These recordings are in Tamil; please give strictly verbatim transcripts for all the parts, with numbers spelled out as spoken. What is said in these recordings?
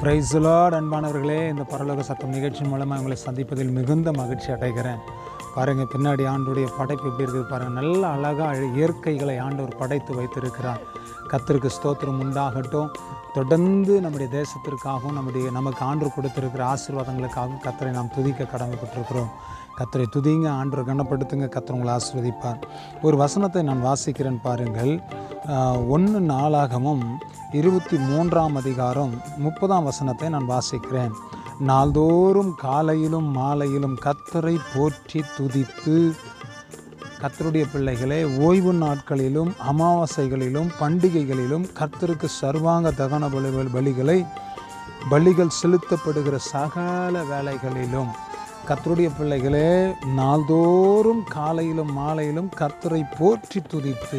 Praise the Lord. அன்பானவர்களே, இந்த பரலோக சத்தம் நிகழ்ச்சி மூலமாக உங்களை சந்திப்பதில் மிகுந்த மகிழ்ச்சி அடைகிறேன். பாருங்கள், பின்னாடி ஆண்டுடைய படைப்பு எப்படி இருக்குது பாருங்கள். நல்ல அழகாக இயற்கைகளை ஆண்டவர் படைத்து வைத்திருக்கிறார். கர்த்தருக்கு ஸ்தோத்திரம் உண்டாகட்டும். தொடர்ந்து நம்முடைய தேசத்திற்காகவும் நம்முடைய நமக்கு ஆண்டு கொடுத்திருக்கிற ஆசீர்வாதங்களுக்காகவும் கர்த்தரை நாம் துதிக்க கடமைப்பட்டிருக்கிறோம். கர்த்தரை துதிங்க, ஆண்டவரை கனப்படுத்துங்க, கர்த்தர் உங்களை ஆசீர்வதிப்பார். ஒரு வசனத்தை நான் வாசிக்கிறேன் பாருங்கள். ஒன்று நாளாகமும் இருபத்தி மூன்றாம் அதிகாரம் முப்பதாம் வசனத்தை நான் வாசிக்கிறேன். நாள்தோறும் காலையிலும் மாலையிலும் கர்த்தரை போற்றி துதித்து, கர்த்தருடைய பிள்ளைகளே, ஓய்வு நாட்களிலும் அமாவாசைகளிலும் பண்டிகைகளிலும் கர்த்தருக்கு சர்வாங்க தகன பலி பலிகளை பலிகள் செலுத்தப்படுகிற சகல வேலைகளிலும் கர்த்தருடைய பிள்ளைகளே, நாள்தோறும் காலையிலும் மாலையிலும் கர்த்தரை போற்றி துதித்து,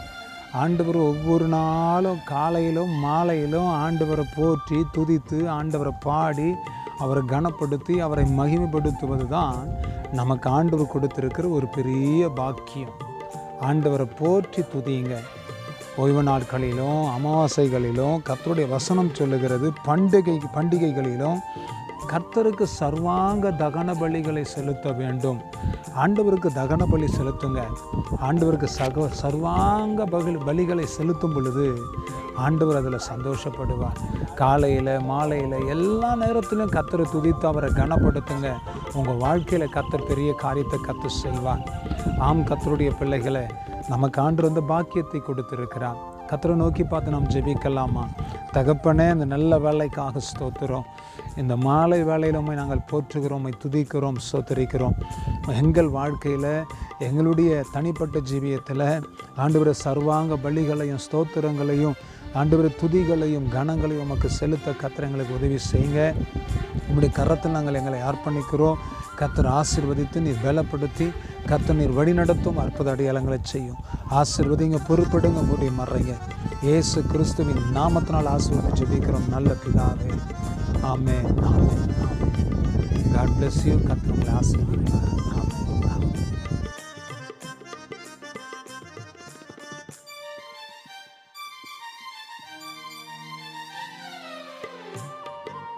ஆண்டவர் ஒவ்வொரு நாளும் காலையிலும் மாலையிலும் ஆண்டவரை போற்றி துதித்து ஆண்டவரை பாடி அவரை கனப்படுத்தி அவரை மகிமைப்படுத்துவது தான் நமக்கு ஆண்டவர் கொடுத்திருக்கிற ஒரு பெரிய பாக்கியம். ஆண்டவரை போற்றி துதிங்க. ஓய்வு நாட்களிலும் அமாவாசைகளிலும் கர்த்தருடைய வசனம் சொல்லுகிறது, பண்டிகை பண்டிகைகளிலும் கர்த்தருக்கு சர்வாங்க தகன பலிகளை செலுத்த வேண்டும். ஆண்டவருக்கு தகன பலி செலுத்துங்க. ஆண்டவருக்கு சக சர்வாங்க பலி பலிகளை செலுத்தும் பொழுது ஆண்டவர் அதில் சந்தோஷப்படுவார். காலையில் மாலையில் எல்லா நேரத்திலும் கர்த்தரை துதித்து அவரை கனப்படுத்துங்க. உங்கள் வாழ்க்கையில் கர்த்தர் பெரிய காரியத்தை கர்த்தர் செய்வார். ஆம், கர்த்தருடைய பிள்ளைகளை நமக்கு ஆண்டு வந்து பாக்கியத்தை கொடுத்திருக்கிறார். கர்த்தரை நோக்கி பார்த்து நாம் ஜெபிக்கலாமா? தகப்பனே, இந்த நல்ல வேலைக்காக ஸ்தோத்திரம். இந்த மாலை வேலையில் உம்மை நாங்கள் போற்றுகிறோம், உம்மை துதிக்கிறோம், ஸ்தோத்திரிக்கிறோம். எங்கள் வாழ்க்கையில் எங்களுடைய தனிப்பட்ட ஜீவியத்தில் ஆண்டவரை சர்வாங்க பலிகளையும் ஸ்தோத்திரங்களையும் ஆண்டவரை துதிகளையும் கனங்களையும் உமக்கு செலுத்த கர்த்தர் எங்களுக்கு உதவி செய்யுங்க. உங்களுடைய கரத்தில் நாங்கள் எங்களை அர்ப்பணிக்கிறோம். கர்த்தர் ஆசீர்வதித்து நீர் பலப்படுத்தி கர்த்தர் நீர் வழிநடத்தும் அற்புத அடையாளங்களை செய்யும். ஆசீர்வதிங்க, பொறுப்படுங்க, மூடி மறைங்க. இயேசு கிறிஸ்துவின் நாமத்தினால் ஆசீர்வதித்து ஜெபிக்கிறோம் நல்ல பிதாவே. ஆமென், ஆமென், ஆமென். God bless you. கர்த்தர் உங்களை ஆசீர்வதிப்பார்.